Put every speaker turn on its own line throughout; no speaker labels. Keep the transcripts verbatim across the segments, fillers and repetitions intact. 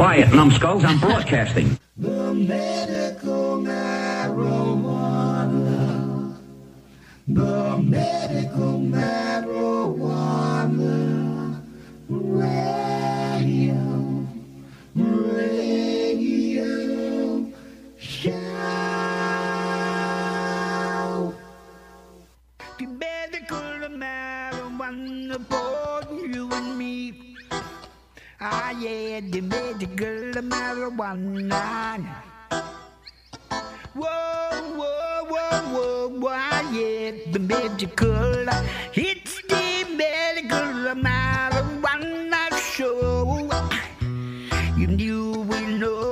Quiet, numbskulls, I'm broadcasting.
The medical marijuana. The medical marijuana. Radio. Radio. Show. The medical marijuana for you and me. Ah, yeah, the medical marijuana. Whoa, whoa, whoa, whoa, whoa, ah, yeah, the medical. It's the medical marijuana show. You knew we know.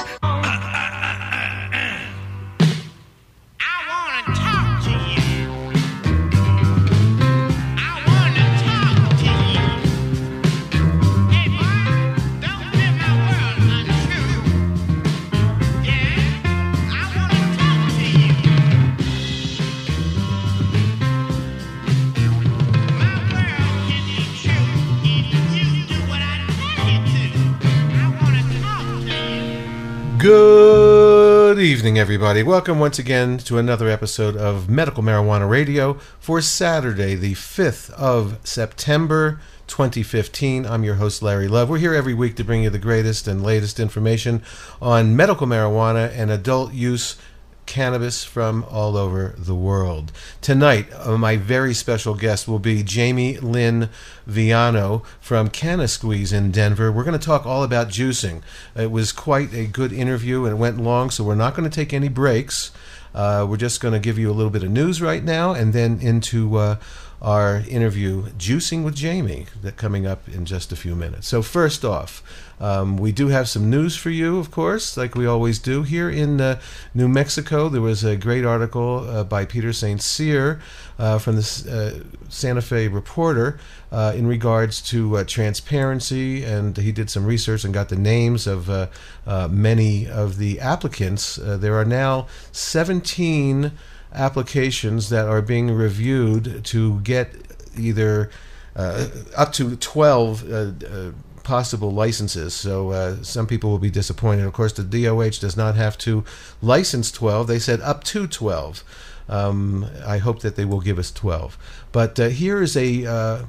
Good evening, everybody. Welcome once again to another episode of Medical Marijuana Radio for Saturday, the fifth of September, twenty fifteen. I'm your host, Larry Love. We're here every week to bring you the greatest and latest information on medical marijuana and adult use cannabis from all over the world. Tonight, uh, my very special guest will be Jamie Lynn Viano from CannaSqueeze in Denver. We're going to talk all about juicing. It was quite a good interview and it went long, so we're not going to take any breaks. Uh, we're just going to give you a little bit of news right now and then into uh, our interview, Juicing with Jamie, that coming up in just a few minutes. So first off, Um, we do have some news for you, of course, like we always do. Here in uh, New Mexico, there was a great article uh, by Peter Saint Cyr uh, from the uh, Santa Fe Reporter uh, in regards to uh, transparency, and he did some research and got the names of uh, uh, many of the applicants. Uh, there are now seventeen applications that are being reviewed to get either uh, up to twelve uh, uh, possible licenses. So uh, some people will be disappointed. Of course, the D O H does not have to license twelve. They said up to twelve. Um, I hope that they will give us twelve. But uh, here is a uh,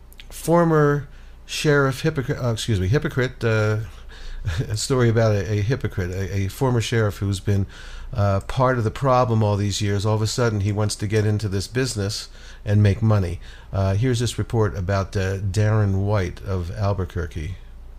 former sheriff hypocrite, uh, excuse me, hypocrite, uh, a story about a, a hypocrite, a, a former sheriff who's been uh, part of the problem all these years. All of a sudden, he wants to get into this business and make money. Uh, here's this report about uh, Darren White of Albuquerque.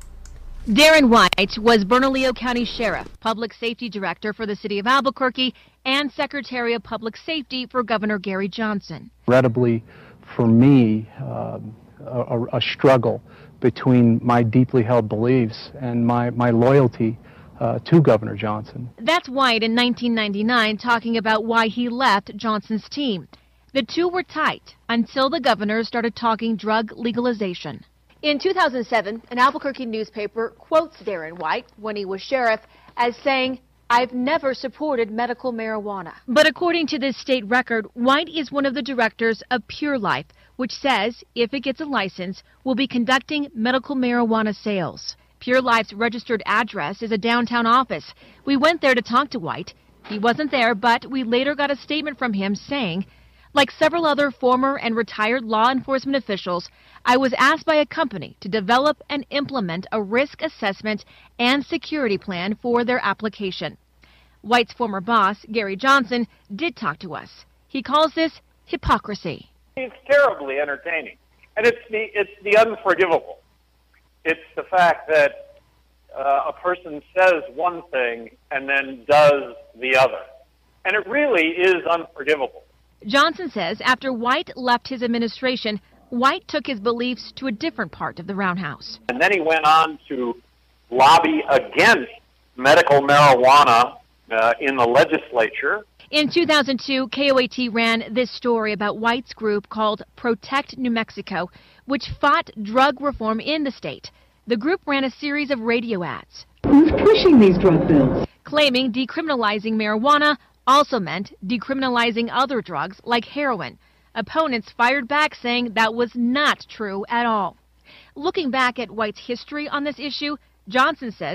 Darren White was Bernalillo County Sheriff, Public Safety Director for the City of Albuquerque, and Secretary of Public Safety for Governor Gary Johnson. Incredibly,
for me, uh, a, a struggle between my deeply held beliefs and my, my loyalty uh, to Governor Johnson.
That's White in nineteen ninety-nine talking about why he left Johnson's team. The two were tight until the governor started talking drug legalization. In two thousand seven, an Albuquerque newspaper quotes Darren White, when he was sheriff, as saying, "I've never supported medical marijuana." But according to this state record, White is one of the directors of Pure Life, which says, if it gets a license, will be conducting medical marijuana sales. Pure Life's registered address is a downtown office. We went there to talk to White. He wasn't there, but we later got a statement from him saying, "Like several other former and retired law enforcement officials, I was asked by a company to develop and implement a risk assessment and security plan for their application." White's former boss, Gary Johnson, did talk to us. He calls this hypocrisy.
It's terribly entertaining, and it's the it's the unforgivable. It's the fact that uh, a person says one thing and then does the other, and it really is unforgivable.
Johnson says after White left his administration, White took his beliefs to a different part of the roundhouse.
And then he went on to lobby against medical marijuana uh, in the legislature.
In two thousand two, K O A T ran this story about White's group called Protect New Mexico, which fought drug reform in the state. The group ran a series of radio ads.
Who's pushing these drug bills?
Claiming decriminalizing marijuana also meant decriminalizing other drugs like heroin. Opponents fired back saying that was not true at all. Looking back at White's history on this issue, Johnson says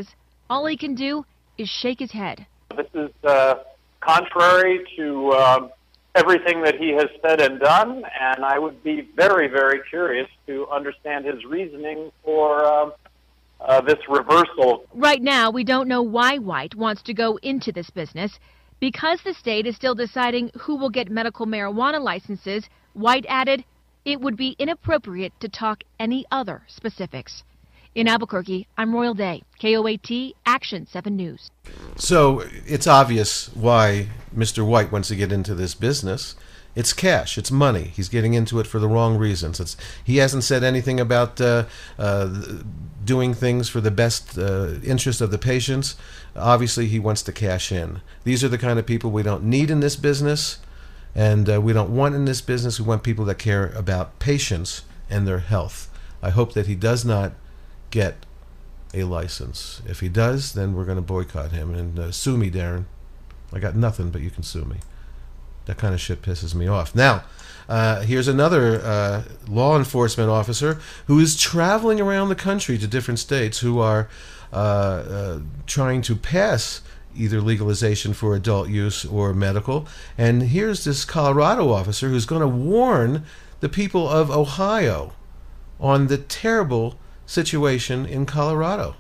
All he can do is shake his head.
This is uh, contrary to uh, everything that he has said and done, and I would be very, very curious to understand his reasoning for uh, uh, this reversal.
Right now, we don't know why White wants to go into this business. Because the state is still deciding who will get medical marijuana licenses, White added, it would be inappropriate to talk any other specifics. In Albuquerque, I'm Royal Day, K O A T, Action seven News.
So it's obvious why Mister White wants to get into this business. It's cash. It's money. He's getting into it for the wrong reasons. It's, he hasn't said anything about uh, uh, doing things for the best uh, interest of the patients. Obviously, he wants to cash in. These are the kind of people we don't need in this business, and uh, we don't want in this business. We want people that care about patients and their health. I hope that he does not get a license. If he does, then we're going to boycott him. And uh, sue me, Darren. I got nothing, but you can sue me. That kind of shit pisses me off. Now, uh, here's another uh, law enforcement officer who is traveling around the country to different states who are uh, uh, trying to pass either legalization for adult use or medical. And here's this Colorado officer who's going to warn the people of Ohio on the terrible situation in Colorado.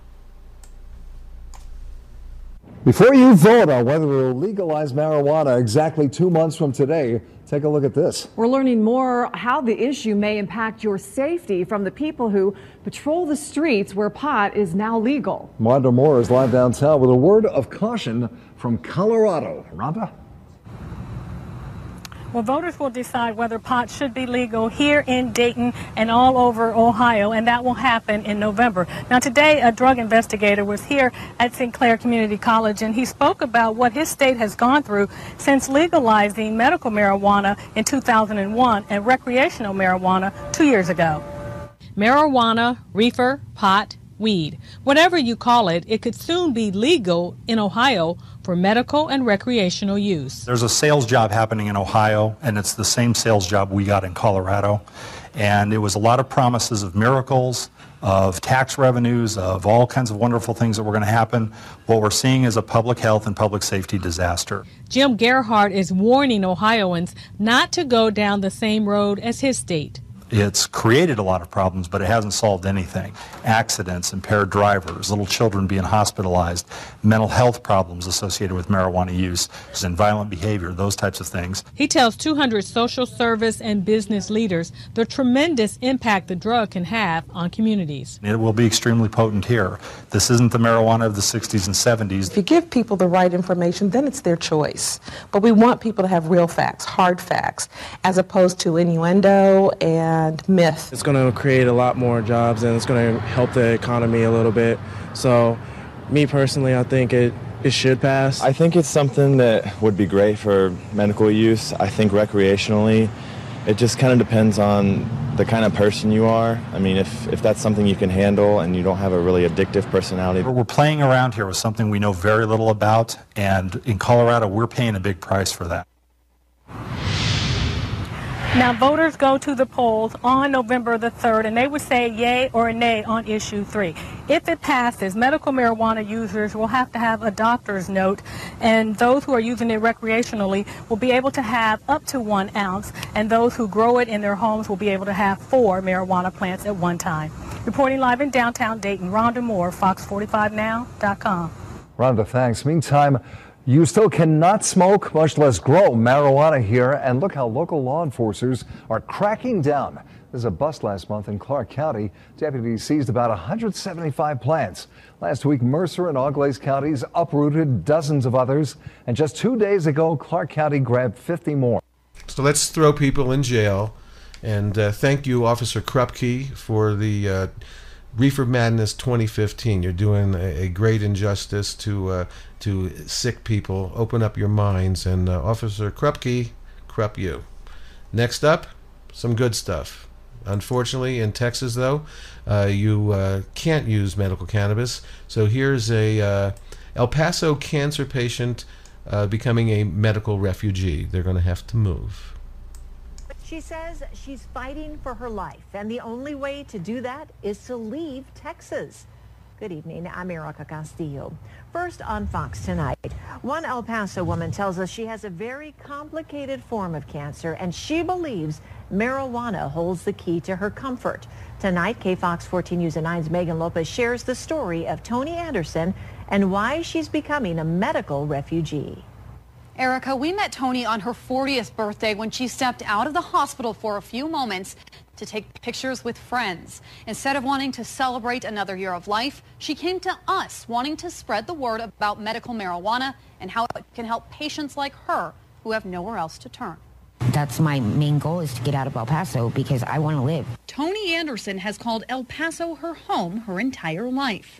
Before you vote on whether we'll legalize marijuana exactly two months from today, take a look at this.
We're learning more how the issue may impact your safety from the people who patrol the streets where pot is now legal.
Rhonda Moore is live downtown with a word of caution from Colorado. Rhonda?
Well, voters will decide whether pot should be legal here in Dayton and all over Ohio, and that will happen in November. Now, today, a drug investigator was here at Saint Clair Community College, and he spoke about what his state has gone through since legalizing medical marijuana in two thousand one and recreational marijuana two years ago.
Marijuana, reefer, pot, weed. Whatever you call it, it could soon be legal in Ohio for medical and recreational use.
There's a sales job happening in Ohio, and it's the same sales job we got in Colorado. And it was a lot of promises of miracles, of tax revenues, of all kinds of wonderful things that were going to happen. What we're seeing is a public health and public safety disaster.
Jim Gerhardt is warning Ohioans not to go down the same road as his state.
It's created a lot of problems, but it hasn't solved anything. Accidents, impaired drivers, little children being hospitalized, mental health problems associated with marijuana use, and violent behavior, those types of things.
He tells two hundred social service and business leaders the tremendous impact the drug can have on communities.
It will be extremely potent here. This isn't the marijuana of the sixties and seventies.
If you give people the right information, then it's their choice. But we want people to have real facts, hard facts, as opposed to innuendo and and myth.
It's going to create a lot more jobs, and it's going to help the economy a little bit. So me personally, I think it, it should pass.
I think it's something that would be great for medical use. I think recreationally, it just kind of depends on the kind of person you are. I mean, if, if that's something you can handle and you don't have a really addictive personality.
We're playing around here with something we know very little about, and in Colorado, we're paying a big price for that.
Now, voters go to the polls on November the third, and they would say yay or nay on issue three. If it passes, medical marijuana users will have to have a doctor's note, and those who are using it recreationally will be able to have up to one ounce, and those who grow it in their homes will be able to have four marijuana plants at one time. Reporting live in downtown Dayton, Rhonda Moore, Fox forty-five now dot com.
Rhonda, thanks. Meantime, you still cannot smoke, much less grow marijuana here, and look how local law enforcers are cracking down. There's a bust last month in Clark County. Deputies seized about one hundred seventy-five plants. Last week, Mercer and Auglaize counties uprooted dozens of others, and just two days ago, Clark County grabbed fifty more.
So let's throw people in jail, and uh, thank you, Officer Krupke, for the uh, Reefer Madness twenty fifteen. You're doing a, a great injustice to uh, to sick people. Open up your minds, and uh, Officer Krupke, Krupp you. Next up, some good stuff. Unfortunately, in Texas, though, uh, you uh, can't use medical cannabis. So here's a uh, El Paso cancer patient uh, becoming a medical refugee. They're going to have to move.
She says she's fighting for her life, and the only way to do that is to leave Texas. Good evening. I'm Erica Castillo. First on Fox tonight, one El Paso woman tells us she has a very complicated form of cancer and she believes marijuana holds the key to her comfort. Tonight, K Fox fourteen News and nine's Megan Lopez shares the story of Tony Anderson and why she's becoming a medical refugee.
Erica, we met Tony on her fortieth birthday when she stepped out of the hospital for a few moments to take pictures with friends. Instead of wanting to celebrate another year of life, she came to us wanting to spread the word about medical marijuana and how it can help patients like her who have nowhere else to turn.
That's my main goal, is to get out of El Paso because I want to live.
Tony Anderson has called El Paso her home her entire life.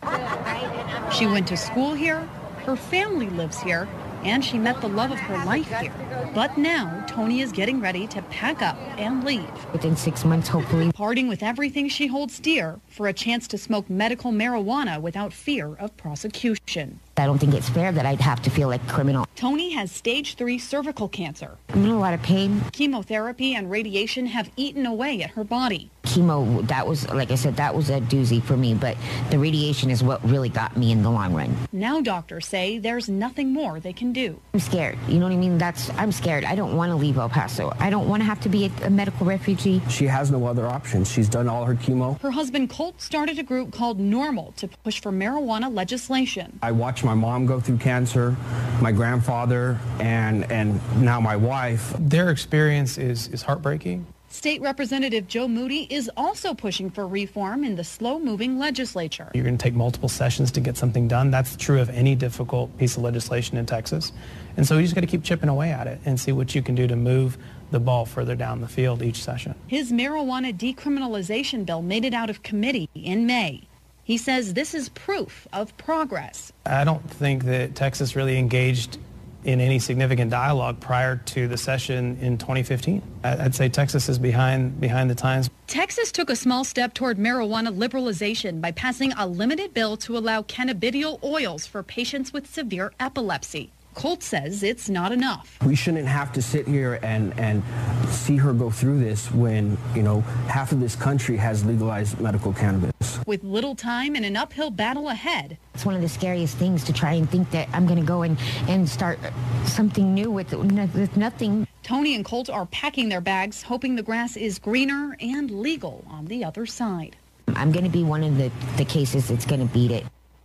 She went to school here, her family lives here, and she met the love of her life here. But now, Tony is getting ready to pack up and leave.
Within six months, hopefully.
Parting with everything she holds dear for a chance to smoke medical marijuana without fear of prosecution.
I don't think it's fair that I'd have to feel like a criminal.
Tony has stage three cervical cancer.
I'm in a lot of pain.
Chemotherapy and radiation have eaten away at her body.
Chemo, that was, like I said, that was a doozy for me, but the radiation is what really got me in the long run.
Now doctors say there's nothing more they can do.
I'm scared. You know what I mean? That's, I'm scared. I don't want to leave El Paso. I don't want to have to be a, a medical refugee.
She has no other options. She's done all her chemo.
Her husband Colt started a group called Normal to push for marijuana legislation.
I watched my mom go through cancer, my grandfather, and and now my wife.
Their experience is, is heartbreaking.
State Representative Joe Moody is also pushing for reform in the slow-moving legislature.
You're going to take multiple sessions to get something done. That's true of any difficult piece of legislation in Texas. And so you just got to keep chipping away at it and see what you can do to move the ball further down the field each session.
His marijuana decriminalization bill made it out of committee in May. He says this is proof of progress.
I don't think that Texas really engaged in any significant dialogue prior to the session in twenty fifteen. I'd say Texas is behind behind the times.
Texas took a small step toward marijuana liberalization by passing a limited bill to allow cannabidiol oils for patients with severe epilepsy. Colt says it's not enough.
We shouldn't have to sit here and, and see her go through this when, you know, half of this country has legalized medical cannabis.
With little time and an uphill battle ahead.
It's one of the scariest things to try and think that I'm going to go and, and start something new with, with nothing.
Tony and Colt are packing their bags, hoping the grass is greener and legal on the other side.
I'm going to be one of the, the cases that's going to beat it.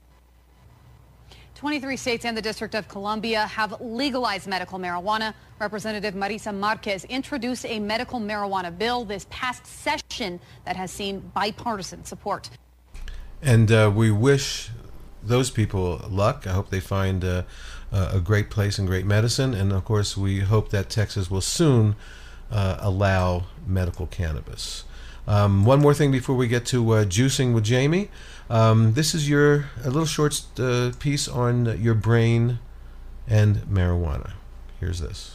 twenty-three states and the District of Columbia have legalized medical marijuana. Representative Marisa Marquez introduced a medical marijuana bill this past session that has seen bipartisan support.
And uh, we wish those people luck. I hope they find uh, a great place and great medicine. And of course, we hope that Texas will soon uh, allow medical cannabis. Um, one more thing before we get to uh, juicing with Jamie. Um, this is your a little short uh, piece on your brain and marijuana. Here's this.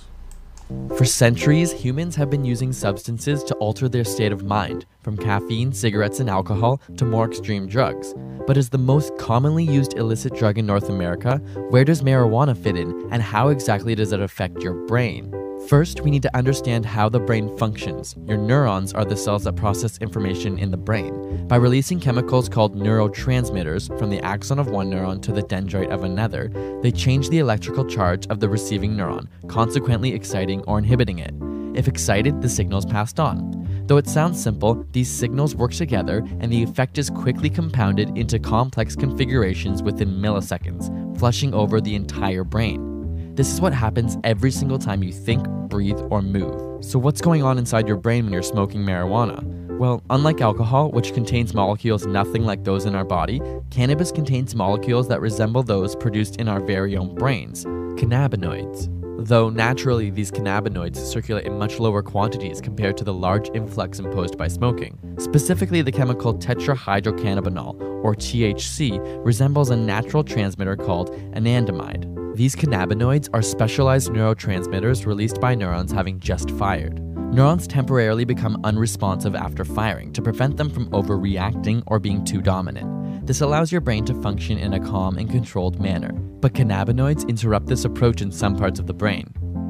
For centuries, humans have been using substances to alter their state of mind, from caffeine, cigarettes, and alcohol to more extreme drugs. But as the most commonly used illicit drug in North America, where does marijuana fit in, and how exactly does it affect your brain? First, we need to understand how the brain functions. Your neurons are the cells that process information in the brain. By releasing chemicals called neurotransmitters from the axon of one neuron to the dendrite of another, they change the electrical charge of the receiving neuron, consequently exciting or inhibiting it. If excited, the signal is passed on. Though it sounds simple, these signals work together and the effect is quickly compounded into complex configurations within milliseconds, flushing over the entire brain. This is what happens every single time you think, breathe, or move. So what's going on inside your brain when you're smoking marijuana? Well, unlike alcohol, which contains molecules nothing like those in our body, cannabis contains molecules that resemble those produced in our very own brains, cannabinoids. Though naturally these cannabinoids circulate in much lower quantities compared to the large influx imposed by smoking. Specifically, the chemical tetrahydrocannabinol, or T H C, resembles a natural transmitter called anandamide. These cannabinoids are specialized neurotransmitters released by neurons having just fired. Neurons temporarily become unresponsive after firing to prevent them from overreacting or being too dominant. This allows your brain to function in a calm and controlled manner. But cannabinoids interrupt this approach in some parts of the brain.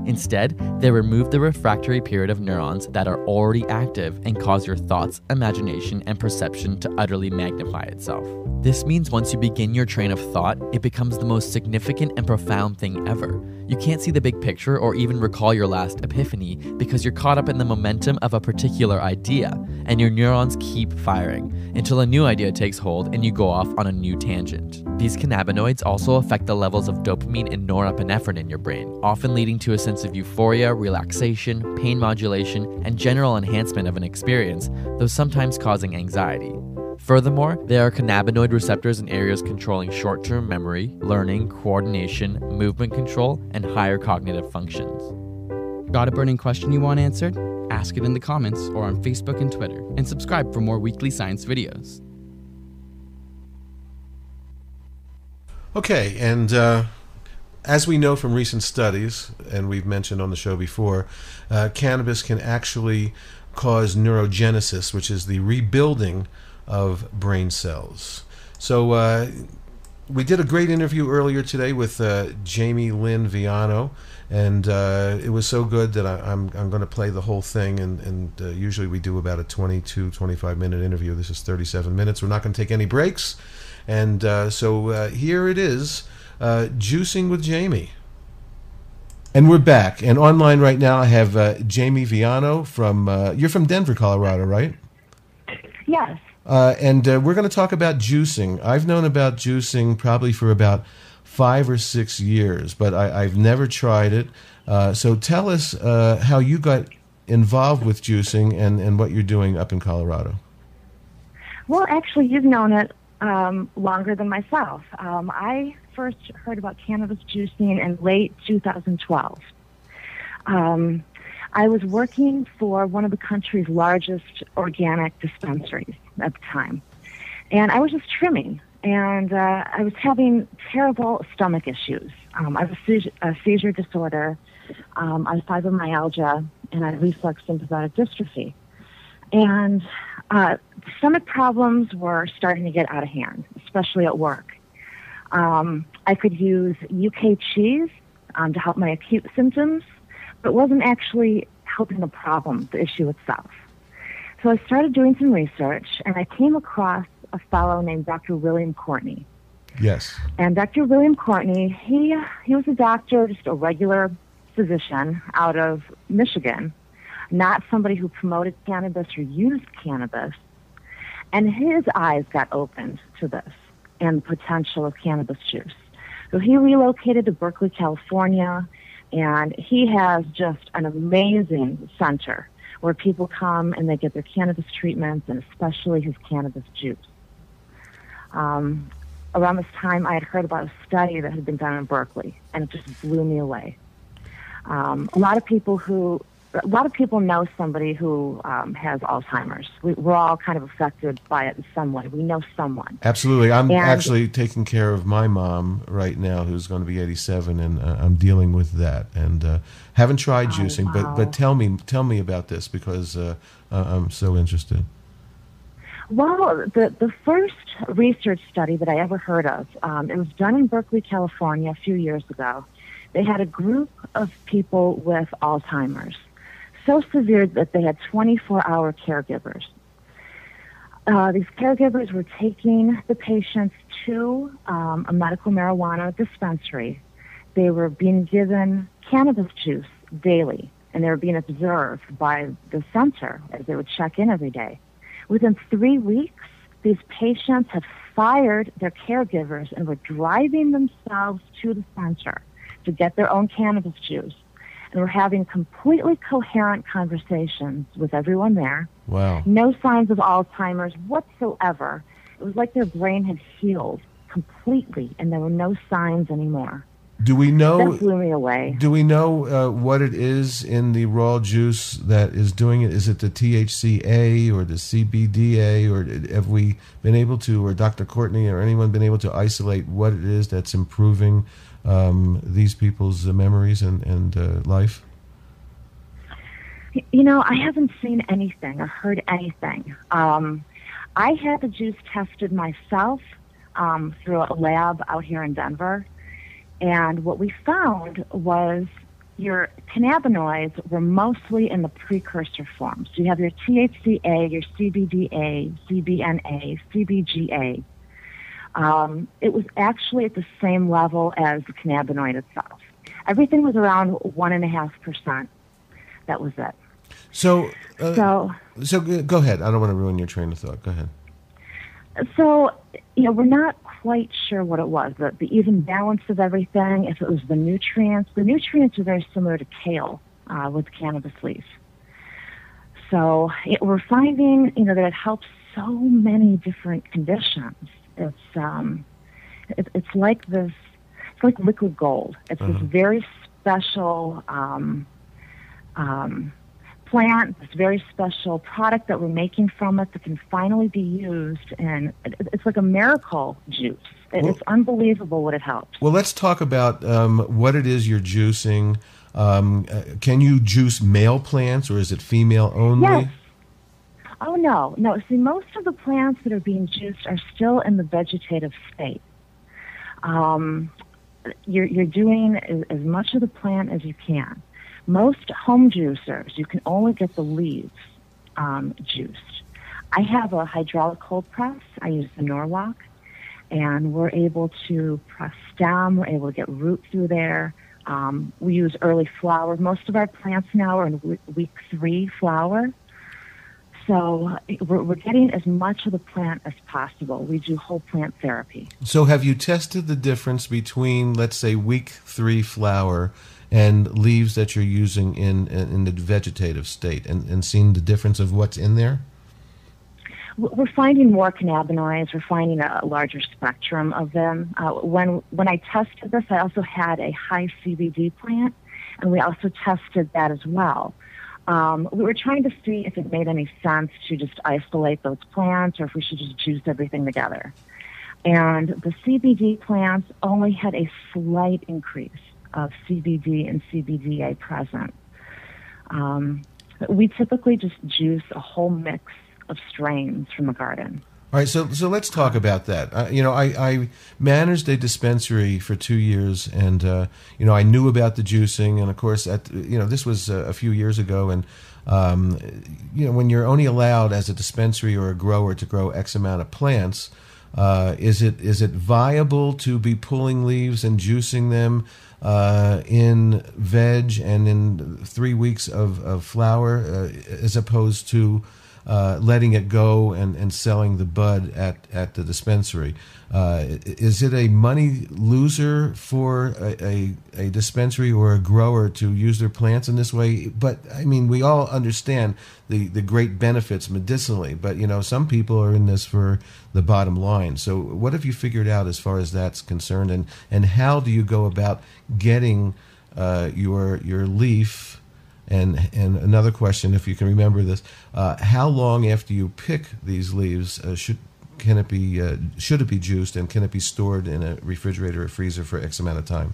Instead, they remove the refractory period of neurons that are already active and cause your thoughts, imagination, and perception to utterly magnify itself. This means once you begin your train of thought, it becomes the most significant and profound thing ever. You can't see the big picture or even recall your last epiphany because you're caught up in the momentum of a particular idea, and your neurons keep firing until a new idea takes hold and you go off on a new tangent. These cannabinoids also affect the levels of dopamine and norepinephrine in your brain, often leading to a sense of euphoria, relaxation, pain modulation, and general enhancement of an experience, though sometimes causing anxiety. Furthermore, there are cannabinoid receptors in areas controlling short-term memory, learning, coordination, movement control, and higher cognitive functions.
Got a burning question you want answered? Ask it in the comments or on Facebook and Twitter, and subscribe for more weekly science videos.
Okay, and uh, as we know from recent studies, and we've mentioned on the show before, uh, cannabis can actually cause neurogenesis, which is the rebuilding of brain cells. So uh, we did a great interview earlier today with uh, Jamie Lynn Viano, and uh, it was so good that I, I'm I'm going to play the whole thing. And, and uh, usually we do about a twenty-two, twenty-five minute interview. This is thirty-seven minutes. We're not going to take any breaks. And uh, so uh, here it is, uh, Juicing with Jamie. And we're back. And online right now I have uh, Jamie Viano from, uh, you're from Denver, Colorado, right?
Yes.
Uh, and uh, we're going to talk about juicing. I've known about juicing probably for about five or six years, but I, I've never tried it. Uh, so tell us uh, how you got involved with juicing and, and what you're doing up in Colorado.
Well, actually, you've known it um, longer than myself. Um, I first heard about cannabis juicing in late two thousand twelve. Um, I was working for one of the country's largest organic dispensaries at the time. And I was just trimming, and uh, I was having terrible stomach issues. Um, I have a seizure, a seizure disorder, um, I have fibromyalgia, and I have reflex sympathetic dystrophy. And uh, stomach problems were starting to get out of hand, especially at work. Um, I could use U K cheese um, to help my acute symptoms, but it wasn't actually helping the problem, the issue itself. So I started doing some research, and I came across a fellow named Doctor William Courtney.
Yes.
And Doctor William Courtney, he he was a doctor, just a regular physician out of Michigan, not somebody who promoted cannabis or used cannabis. And his eyes got opened to this and the potential of cannabis juice. So he relocated to Berkeley, California, and he has just an amazing center where people come and they get their cannabis treatments, and especially his cannabis juice. Um, around this time, I had heard about a study that had been done in Berkeley, and it just blew me away. Um, a lot of people who, a lot of people know somebody who um, has Alzheimer's. We, we're all kind of affected by it in some way. We know someone.
Absolutely. I'm
And-
actually taking care of my mom right now, who's going to be eighty-seven, and uh, I'm dealing with that. And uh, haven't tried
Oh,
juicing,
wow.
but but tell me tell me about this, because uh, uh, I'm so interested.
Well, the, the first research study that I ever heard of, um, it was done in Berkeley, California a few years ago. They had a group of people with Alzheimer's, so severe that they had twenty-four hour caregivers. Uh, these caregivers were taking the patients to um, a medical marijuana dispensary. They were being given cannabis juice daily, and they were being observed by the center as they would check in every day. Within three weeks, these patients had fired their caregivers and were driving themselves to the center to get their own cannabis juice, and were having completely coherent conversations with everyone there.
Wow.
No signs of Alzheimer's whatsoever. It was like their brain had healed completely, and there were no signs anymore.
Do we know?
That blew me away.
Do we know uh, what it is in the raw juice that is doing it? Is it the T H C A or the C B D A, or have we been able to, or Doctor Courtney or anyone been able to isolate what it is that's improving um, these people's uh, memories and, and uh, life?
You know, I haven't seen anything or heard anything. Um, I had the juice tested myself um, through a lab out here in Denver. And what we found was your cannabinoids were mostly in the precursor form. So you have your T H C A, your C B D A, C B N A, C B G A. Um, it was actually at the same level as the cannabinoid itself. Everything was around one and a half percent. That was it.
So, uh,
so,
so go ahead. I don't want to ruin your train of thought. Go ahead.
So, you know, we're not quite sure what it was, the, the even balance of everything, if it was the nutrients. The nutrients are very similar to kale uh, with cannabis leaf. So it, we're finding, you know, that it helps so many different conditions. It's um, it, it's like this, it's like liquid gold. It's uh-huh. this very special um, um, plant, this very special product that we're making from it that can finally be used, and it, it's like a miracle juice. It, well, it's unbelievable what it helps.
Well, let's talk about um, what it is you're juicing. Um, uh, can you juice male plants, or is it female only?
Yes. Oh, no. No, see, most of the plants that are being juiced are still in the vegetative state. Um, you're, you're doing as, as much of the plant as you can. Most home juicers, you can only get the leaves um, juiced. I have a hydraulic cold press. I use the Norwalk, and we're able to press stem. We're able to get root through there. Um, we use early flower. Most of our plants now are in week three flower. So we're, we're getting as much of the plant as possible. We do whole plant therapy.
So have you tested the difference between, let's say, week three flower and leaves that you're using in in the vegetative state, and, and seen the difference of what's in there?
We're finding more cannabinoids. We're finding a larger spectrum of them. Uh, when when I tested this, I also had a high C B D plant, and we also tested that as well. Um, we were trying to see if it made any sense to just isolate those plants, or if we should just juice everything together. And the C B D plants only had a slight increase of C B D and C B D A present. Um, we typically just juice a whole mix of strains from the garden.
All right, so so let's talk about that. Uh, you know, I, I managed a dispensary for two years, and uh, you know, I knew about the juicing, and of course, at you know, this was uh, a few years ago, and um, you know, when you're only allowed as a dispensary or a grower to grow X amount of plants, uh, is it is it viable to be pulling leaves and juicing them uh, in veg and in three weeks of of flower, uh, as opposed to Uh, letting it go and, and selling the bud at, at the dispensary? Uh, is it a money loser for a, a, a dispensary or a grower to use their plants in this way? But, I mean, we all understand the, the great benefits medicinally, but, you know, some people are in this for the bottom line. So what have you figured out as far as that's concerned, and, and how do you go about getting uh, your your leaf? And and another question, if you can remember this, uh, how long after you pick these leaves uh, should can it be uh, should it be juiced, and can it be stored in a refrigerator or freezer for X amount of time?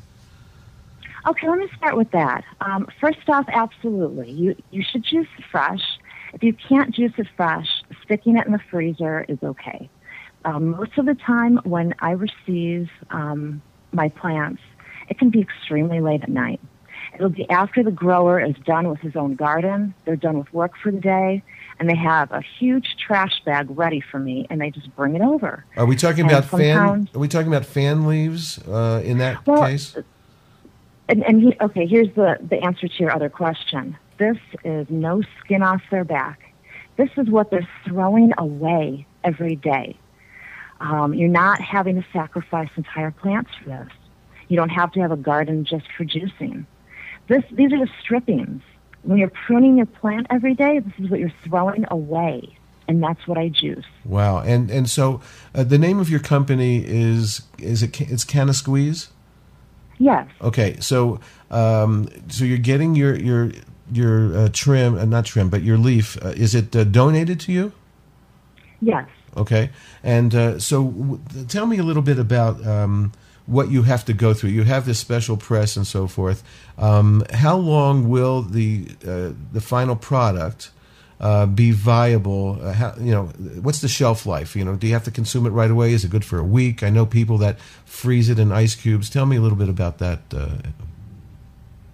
Okay, let me start with that. Um, first off, absolutely, you you should juice it fresh. If you can't juice it fresh, sticking it in the freezer is okay. Um, most of the time, when I receive um, my plants, it can be extremely late at night. It'll be after the grower is done with his own garden, they're done with work for the day, and they have a huge trash bag ready for me, and they just bring it over.
Are we talking
and
about fan? Are we talking about fan leaves uh, in that
well,
case?
And, and he, okay, here's the, the answer to your other question. This is no skin off their back. This is what they're throwing away every day. Um, you're not having to sacrifice entire plants for this. You don't have to have a garden just for juicing. This, these are the strippings. When you're pruning your plant every day, this is what you're throwing away, and that's what I juice.
Wow! And and so uh, the name of your company is is it it's CannaSqueeze?
Yes.
Okay, so um, so you're getting your your your uh, trim, uh, not trim, but your leaf. Uh, is it uh, donated to you?
Yes.
Okay, and uh, so w- tell me a little bit about Um, what you have to go through. You have this special press and so forth. Um, how long will the uh, the final product uh, be viable? Uh, how, you know, what's the shelf life? You know, do you have to consume it right away? Is it good for a week? I know people that freeze it in ice cubes. Tell me a little bit about that. Uh,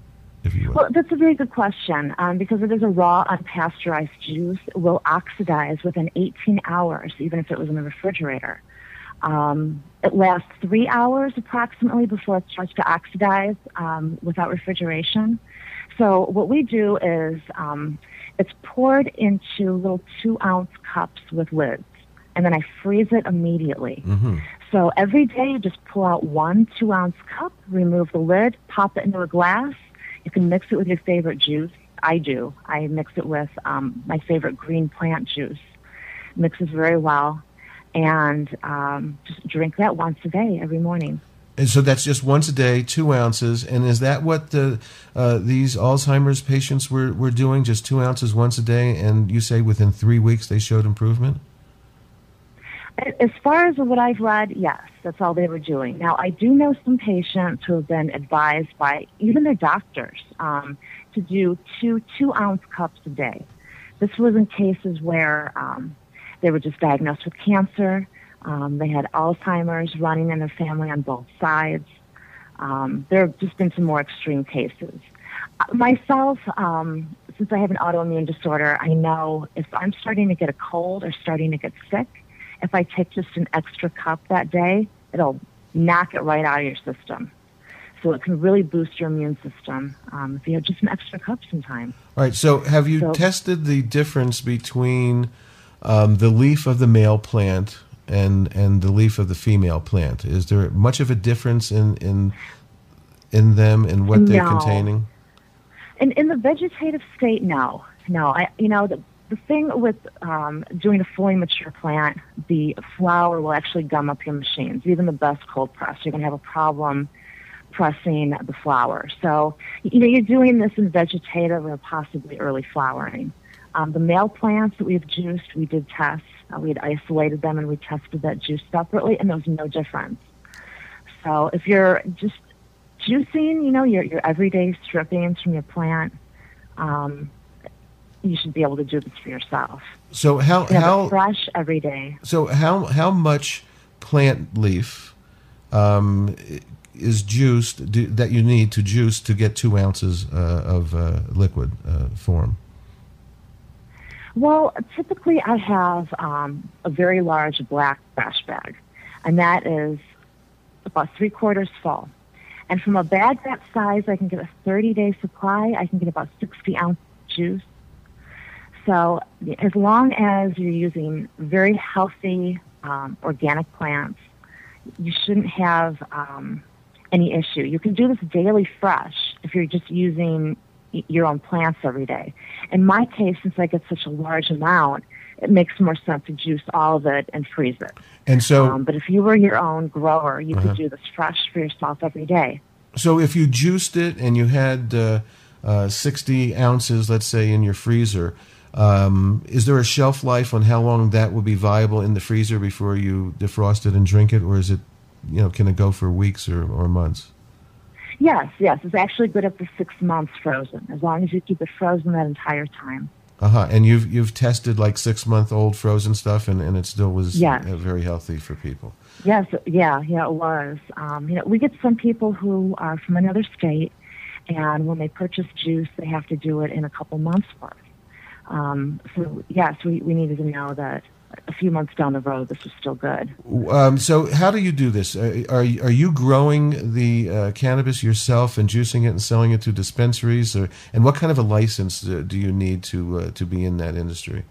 if you will?
Well, that's a very good question um, because it is a raw, unpasteurized juice. It will oxidize within eighteen hours, even if it was in the refrigerator. Um, it lasts three hours approximately before it starts to oxidize um, without refrigeration. So what we do is um, it's poured into little two-ounce cups with lids, and then I freeze it immediately.
Mm-hmm.
So every day you just pull out one two-ounce cup, remove the lid, pop it into a glass. You can mix it with your favorite juice. I do. I mix it with um, my favorite green plant juice. Mixes very well. And um, just drink that once a day, every morning.
And so that's just once a day, two ounces. And is that what the, uh, these Alzheimer's patients were, were doing, just two ounces once a day? And you say within three weeks they showed improvement?
As far as what I've read, yes, that's all they were doing. Now, I do know some patients who have been advised by even their doctors um, to do two two-ounce cups a day. This was in cases where um, they were just diagnosed with cancer. Um, they had Alzheimer's running in their family on both sides. Um, there have just been some more extreme cases. Uh, myself, um, since I have an autoimmune disorder, I know if I'm starting to get a cold or starting to get sick, if I take just an extra cup that day, it'll knock it right out of your system. So it can really boost your immune system um, if you have just an extra cup sometimes.
All right, so have you
So-
tested the difference between um, the leaf of the male plant and and the leaf of the female plant? Is there much of a difference in in in them and what they're
No.
containing?
In in the vegetative state, no, no. I you know the the thing with um, doing a fully mature plant, the flour will actually gum up your machines. Even the best cold press, you're gonna have a problem pressing the flour. So you know you're doing this in vegetative or possibly early flowering. Um, the male plants that we've juiced, we did test. Uh, we had isolated them and we tested that juice separately, and there was no difference. So if you're just juicing, you know, your your everyday strippings from your plant, um, you should be able to do this for yourself.
So how
You have
how
it fresh every day.
so how how much plant leaf um, is juiced do, that you need to juice to get two ounces uh, of uh, liquid uh, form?
Well, typically I have um, a very large black trash bag, and that is about three quarters full. And from a bag that size, I can get a thirty-day supply. I can get about sixty ounce juice. So as long as you're using very healthy um, organic plants, you shouldn't have um, any issue. You can do this daily fresh if you're just using your own plants every day. In my case, since I get such a large amount, it makes more sense to juice all of it and freeze it.
And so,
Um, but if you were your own grower, you
Uh-huh.
could do this fresh for yourself every day.
so if you juiced it and you had uh, uh, sixty ounces, let's say, in your freezer, um, is there a shelf life on how long that will be viable in the freezer before you defrost it and drink it, or is it, you know, can it go for weeks or, or months?
Yes, yes, it's actually good up to six months frozen, as long as you keep it frozen that entire time.
Uh huh. And you've you've tested like six month old frozen stuff, and, and it still was
Yes.
uh, very healthy for people.
Yes, yeah, yeah, it was. Um, you know, we get some people who are from another state, and when they purchase juice, they have to do it in a couple months worth. Um, so yes, we, we needed to know that a few months down the road, this was still good.
Um, so how do you do this? Uh, are you- are you growing the uh, cannabis yourself and juicing it and selling it to dispensaries, or and what kind of a license uh, do you need to uh, to be in that industry?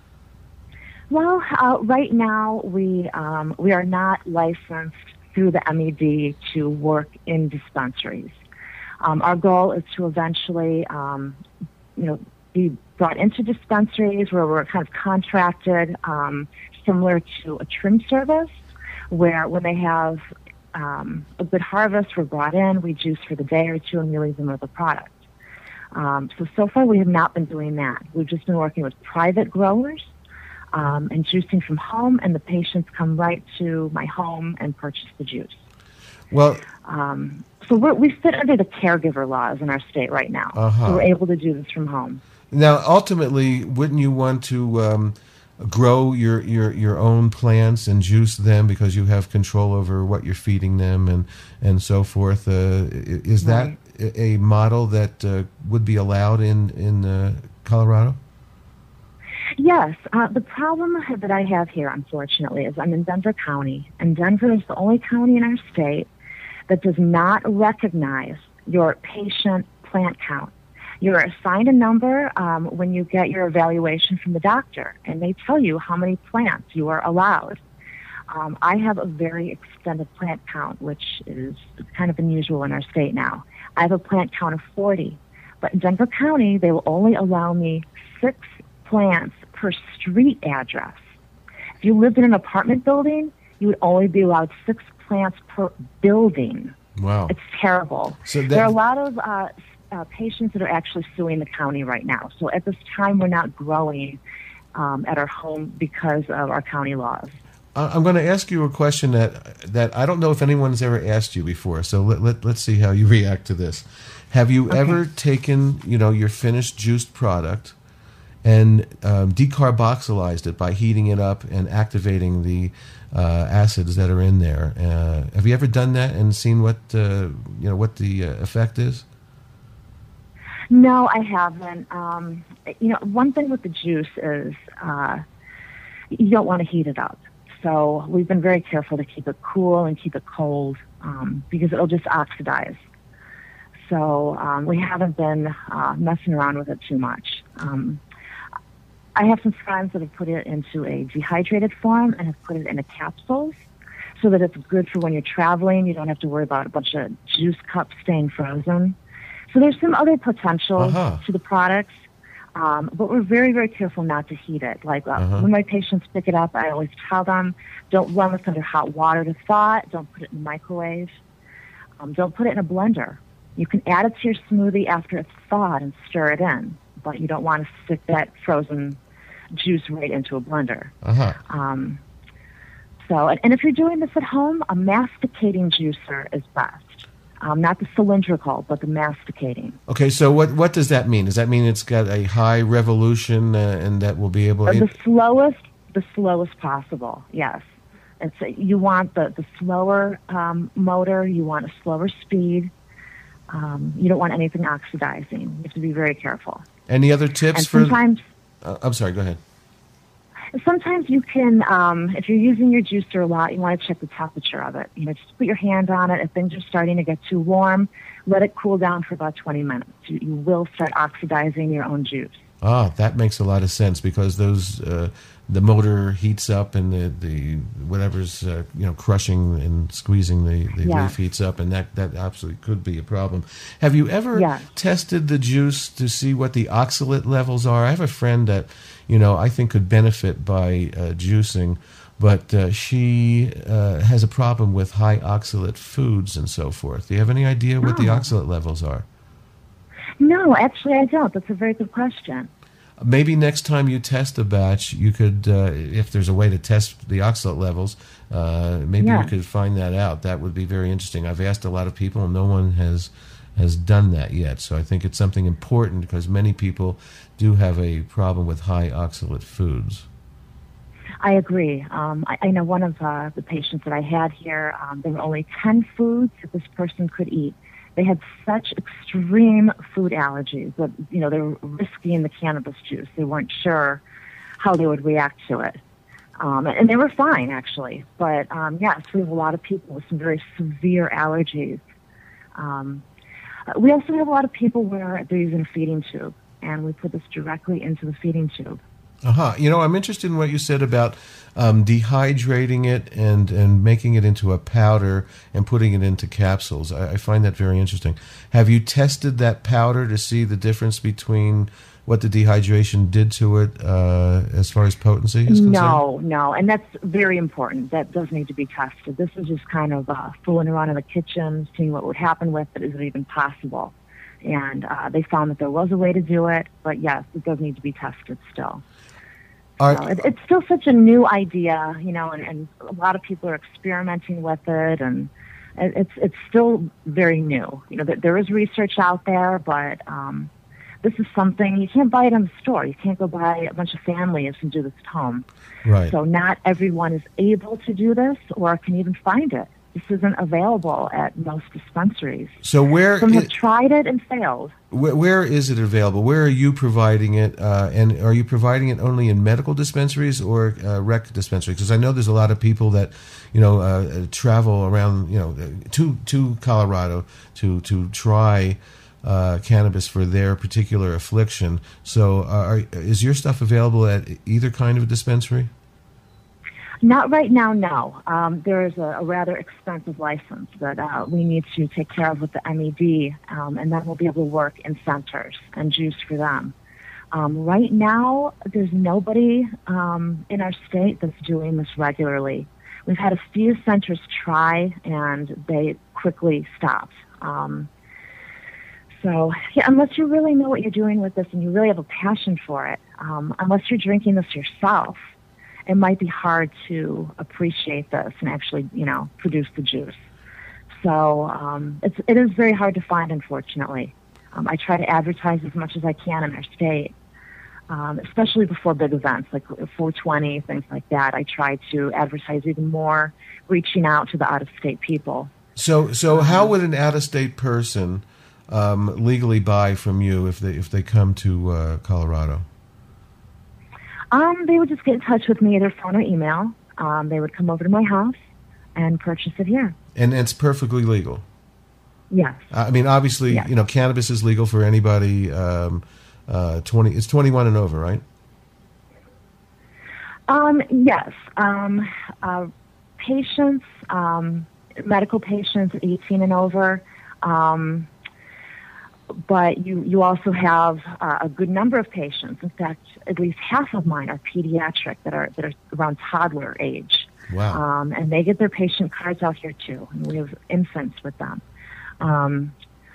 Well, uh, right now we um, we are not licensed through the M E D to work in dispensaries. Um, our goal is to eventually, um, you know, be brought into dispensaries where we're kind of contracted, um, similar to a trim service, where when they have um, a good harvest, we're brought in, we juice for the day or two, and we leave them with a product. Um, so, so far we have not been doing that. We've just been working with private growers um, and juicing from home, and the patients come right to my home and purchase the juice.
Well,
Um, so we're, we fit under the caregiver laws in our state right now.
Uh-huh.
So we're able to do this from home.
now ultimately, wouldn't you want to um, grow your, your, your own plants and juice them because you have control over what you're feeding them and, and so forth. Uh, is that right. a model that uh, would be allowed in, in uh, Colorado?
Yes. Uh, the problem that I have here, unfortunately, is I'm in Denver County, and Denver is the only county in our state that does not recognize your patient plant count. You're assigned a number um, when you get your evaluation from the doctor, and they tell you how many plants you are allowed. Um, I have a very extended plant count, which is kind of unusual in our state now. I have a plant count of forty, but in Denver County, they will only allow me six plants per street address. If you lived in an apartment building, you would only be allowed six plants per building.
Wow.
It's terrible.
So that,
there are a lot of uh, uh, patients that are actually suing the county right now. So at this time, we're not growing um, at our home because of our county laws.
I'm going to ask you a question that that I don't know if anyone's ever asked you before, so let, let, let's see how you react to this. Have you okay. ever taken, you know, your finished juiced product and um, decarboxylized it by heating it up and activating the uh, acids that are in there? Uh, have you ever done that and seen what uh, you know what the uh, effect is?
No, I haven't. Um, you know, one thing with the juice is uh, you don't want to heat it up. So we've been very careful to keep it cool and keep it cold um, because it'll just oxidize. So um, we haven't been uh, messing around with it too much. Um, I have some friends that have put it into a dehydrated form and have put it into capsules so that it's good for when you're traveling. You don't have to worry about a bunch of juice cups staying frozen. So there's some other potential uh-huh. to the products. Um, but we're very, very careful not to heat it. Like uh, uh-huh. when my patients pick it up, I always tell them, don't run this under hot water to thaw it. Don't put it in the microwave. Um, don't put it in a blender. You can add it to your smoothie after it's thawed and stir it in, but you don't want to stick that frozen juice right into a blender.
Uh-huh.
Um, so, and, and if you're doing this at home, a masticating juicer is best. Um, not the cylindrical, but the masticating.
Okay, so what what does that mean? Does that mean it's got a high revolution uh, and that will be able to...
The slowest, the slowest possible, yes. It's a, you want the, the slower um, motor, you want a slower speed. Um, you don't want anything oxidizing. You have to be very careful.
Any other tips
and
for...
Sometimes,
uh, I'm sorry, go ahead.
Sometimes you can, um, if you're using your juicer a lot, you want to check the temperature of it. You know, just put your hand on it. If things are starting to get too warm, let it cool down for about twenty minutes. You, you will start oxidizing your own juice.
Ah, that makes a lot of sense because those uh, the motor heats up and the, the whatever's uh, you know crushing and squeezing the, the
yeah.
leaf heats up, and that, that absolutely could be a problem. Have you ever
yeah. tested
the juice to see what the oxalate levels are? I have a friend that you know I think could benefit by uh, juicing, but uh, she uh, has a problem with high oxalate foods and so forth. Do you have any idea what
oh.
the oxalate levels are?
No, actually I don't. That's a very good question.
Maybe next time you test a batch, you could, uh, if there's a way to test the oxalate levels, uh, maybe
yeah.
you could find that out. That would be very interesting. I've asked a lot of people, and no one has has done that yet. So I think it's something important because many people do have a problem with high oxalate foods.
I agree. Um, I, I know one of uh, the patients that I had here, um, there were only ten foods that this person could eat. They had such extreme food allergies that, you know, they were risking the cannabis juice. They weren't sure how they would react to it. Um, and they were fine, actually. But, um, yes, we have a lot of people with some very severe allergies. Um, we also have a lot of people where they're using a feeding tube, and we put this directly into the feeding tube.
Uh-huh. You know, I'm interested in what you said about um, dehydrating it and, and making it into a powder and putting it into capsules. I, I find that very interesting. Have you tested that powder to see the difference between what the dehydration did to it uh, as far as potency is concerned?
No, no, and that's very important. That does need to be tested. This is just kind of uh, fooling around in the kitchen, seeing what would happen with it. Is it even possible? And uh, they found that there was a way to do it, but yes, it does need to be tested still.
Are,
so it, it's still such a new idea, you know, and, and a lot of people are experimenting with it, and it, it's it's still very new. You know, there is research out there, but um, this is something, you can't buy it in the store. You can't go buy a bunch of families and do this at home.
Right.
So not everyone is able to do this or can even find it. This isn't available at most dispensaries.
So where
Some have
i-
tried it and failed.
Where, where is it available? Where are you providing it? Uh, and are you providing it only in medical dispensaries or uh, rec dispensaries? Because I know there's a lot of people that, you know, uh, travel around, you know, to to Colorado to to try uh, cannabis for their particular affliction. So, uh, are, is your stuff available at either kind of dispensary?
Not right now, no. Um, there is a, a rather expensive license that uh, we need to take care of with the M E D, um, and then we'll be able to work in centers and juice for them. Um, right now, there's nobody um, in our state that's doing this regularly. We've had a few centers try, and they quickly stopped. Um, so, yeah, unless you really know what you're doing with this and you really have a passion for it, um, unless you're drinking this yourself, it might be hard to appreciate this and actually, you know, produce the juice. So um, it's, it is very hard to find, unfortunately. Um, I try to advertise as much as I can in our state, um, especially before big events like four twenty, things like that. I try to advertise even more, reaching out to the out-of-state people.
So, so how would an out-of-state person um, legally buy from you if they if they come to uh, Colorado?
Um, they would just get in touch with me, either phone or email. Um, they would come over to my house and purchase it here.
And it's perfectly legal.
Yes.
I mean, obviously,
Yes.
you know, cannabis is legal for anybody. Um, uh, twenty, it's twenty-one and over, right?
Um, yes. Um, uh, patients, um, medical patients, eighteen and over. Um, but you, you also have uh, a good number of patients. In fact, at least half of mine are pediatric that are that are around toddler age.
Wow.
Um, and they get their patient cards out here too. And we have infants with them. Um,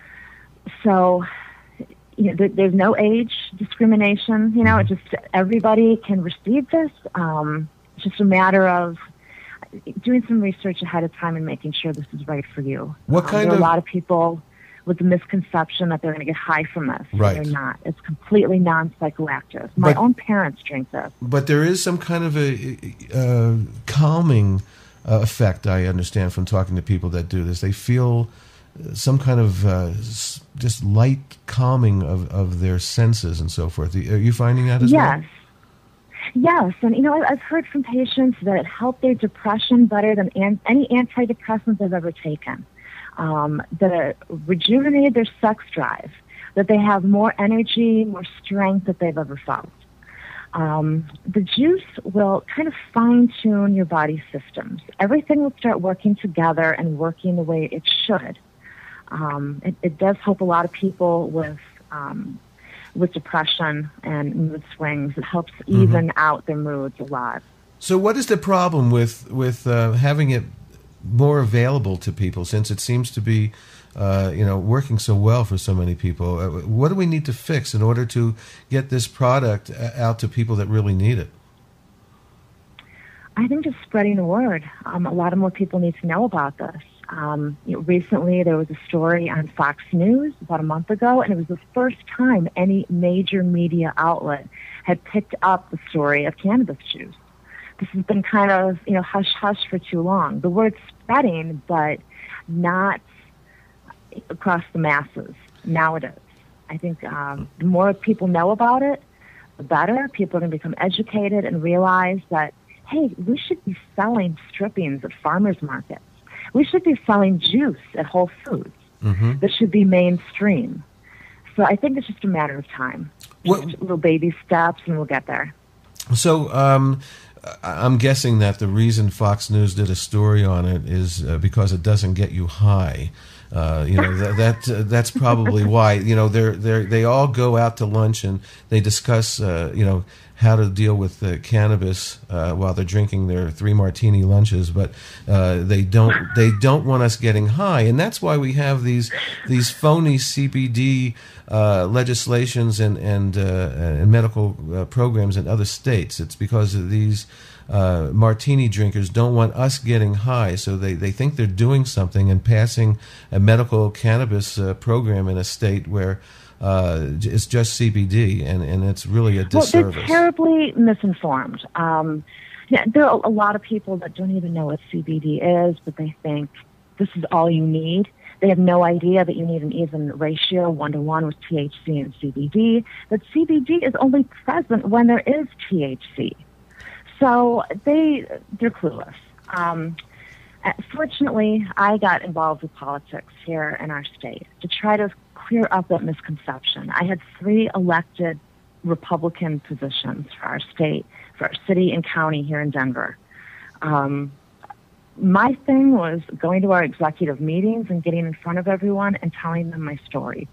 so, you know, there, there's no age discrimination. You know, it just everybody can receive this. Um, it's just a matter of doing some research ahead of time and making sure this is right for you.
What
Um,
kind
there are
of-
a lot of people with the misconception that they're going to get high from this.
Right.
They're not. It's completely non-psychoactive. My
But-
own parents drink this.
But there is some kind of a uh, calming uh, effect, I understand, from talking to people that do this. They feel some kind of uh, s- just light calming of, of their senses and so forth. Are you finding that as
yes.
well?
Yes, and you know, I- I've heard from patients that it helped their depression better than an- any antidepressants they've ever taken. Um, that it rejuvenated their sex drive, that they have more energy, more strength that they've ever felt. Um, the juice will kind of fine-tune your body systems. Everything will start working together and working the way it should. Um, it, it does help a lot of people with um, with depression and mood swings. It helps even out their moods a lot.
So what is the problem with, with uh, having it more available to people, since it seems to be uh, you know, working so well for so many people? Uh, what do we need to fix in order to get this product uh, out to people that really need it?
I think just spreading the word. Um, a lot of more people need to know about this. Um, you know, recently, there was a story on Fox News about a month ago, and it was the first time any major media outlet had picked up the story of cannabis juice. This has been kind of, you know, hush-hush for too long. The word's spreading, but not across the masses. Now it is. I think um, the more people know about it, the better. People are going to become educated and realize that, hey, we should be selling strippings at farmers markets. We should be selling juice at Whole Foods.
Mm-hmm.
That should be mainstream. So I think it's just a matter of time. Just
What-
little baby steps, and we'll get there.
So um, I'm guessing that the reason Fox News did a story on it is uh, because it doesn't get you high. Uh, you know that, that uh, that's probably why. You know they they they all go out to lunch and they discuss uh, you know how to deal with uh, cannabis uh, while they're drinking their three martini lunches, but uh, they don't they don't want us getting high, and that's why we have these these phony C B D uh, legislations and and uh, and medical uh, programs in other states. It's because of these. Uh, martini drinkers don't want us getting high, so they, they think they're doing something and passing a medical cannabis uh, program in a state where uh, it's just C B D, and, and it's really a disservice.
Well, they're terribly misinformed. Um, yeah, there are a lot of people that don't even know what C B D is, but they think this is all you need. They have no idea that you need an even ratio, one to one, with T H C and C B D. That C B D is only present when there is T H C. So they they're clueless. Um, fortunately, I got involved with politics here in our state to try to clear up that misconception. I had three elected Republican positions for our state, for our city and county here in Denver. Um, my thing was going to our executive meetings and getting in front of everyone and telling them my story.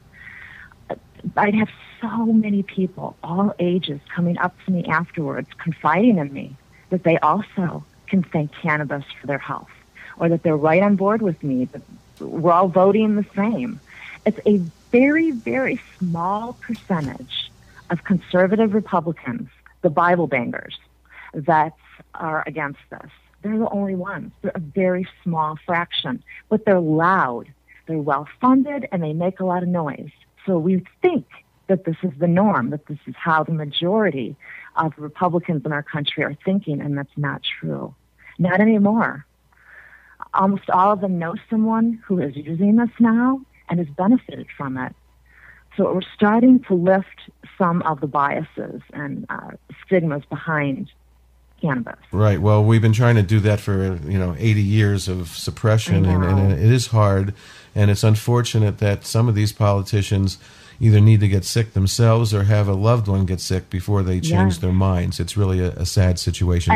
I'd have so many people, all ages, coming up to me afterwards, confiding in me that they also can thank cannabis for their health, or that they're right on board with me, that we're all voting the same. It's a very, very small percentage of conservative Republicans, the Bible bangers, that are against this. They're the only ones. They're a very small fraction, but they're loud. They're well-funded, and they make a lot of noise. So we think that this is the norm, that this is how the majority of Republicans in our country are thinking, and that's not true. Not anymore. Almost all of them know someone who is using this now and has benefited from it. So we're starting to lift some of the biases and uh, stigmas behind cannabis.
Right. Well, we've been trying to do that for, you know, eighty years of suppression, and, and it is hard, and it's unfortunate that some of these politicians either need to get sick themselves or have a loved one get sick before they change
Yeah.
their minds. It's really a, a sad situation.
I,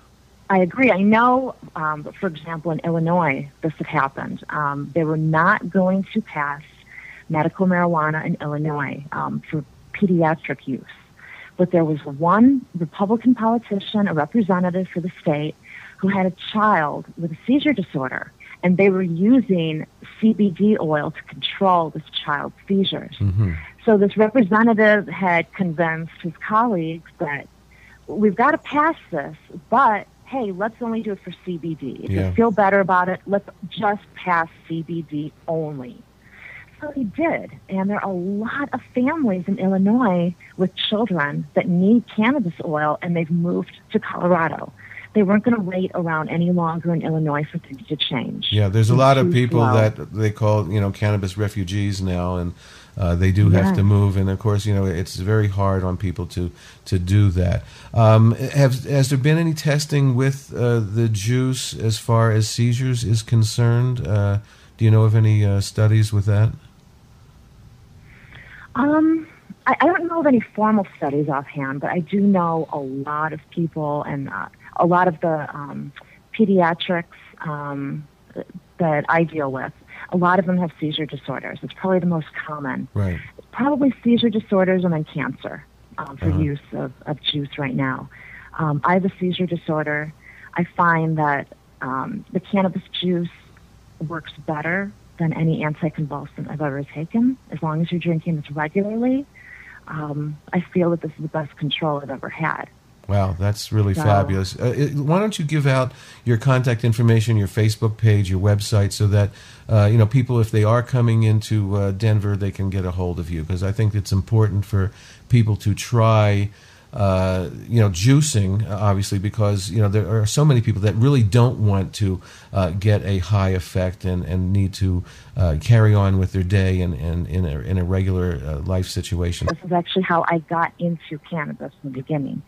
I agree. I know, um, for example, in Illinois, this had happened. Um, they were not going to pass medical marijuana in Illinois um, for pediatric use. But there was one Republican politician, a representative for the state, who had a child with a seizure disorder, and they were using C B D oil to control this child's seizures.
Mm-hmm.
So this representative had convinced his colleagues that we've got to pass this, but hey, let's only do it for C B D. If
Yeah.
you feel better about it, let's just pass C B D only. So he did, and there are a lot of families in Illinois with children that need cannabis oil, and they've moved to Colorado. They weren't going to wait around any longer in Illinois for things to change.
Yeah, there's a
It's
lot of
too
people
slow.
that they call, you know, cannabis refugees now, and uh, they do have
Yeah.
to move. And of course, you know, it's very hard on people to to do that. Um, have has there been any testing with uh, the juice as far as seizures is concerned? Uh, do you know of any uh, studies with that?
Um, I, I don't know of any formal studies offhand, but I do know a lot of people and uh, a lot of the um, pediatrics um, that I deal with. A lot of them have seizure disorders. It's probably the most common.
Right.
Probably seizure disorders and then cancer um, for
Uh-huh.
use of, of juice right now. Um, I have a seizure disorder. I find that um, the cannabis juice works better than any anticonvulsant I've ever taken. As long as you're drinking this regularly, um, I feel that this is the best control I've ever had.
Wow, that's really
So-
fabulous. Uh, it, why don't you give out your contact information, your Facebook page, your website, so that uh, you know people, if they are coming into uh, Denver, they can get a hold of you, because I think it's important for people to try. Uh, you know, juicing, uh, obviously, because, you know, there are so many people that really don't want to uh, get a high effect and, and need to uh, carry on with their day and, and in, a, in a regular uh, life situation.
This is actually how I got into cannabis in the beginning.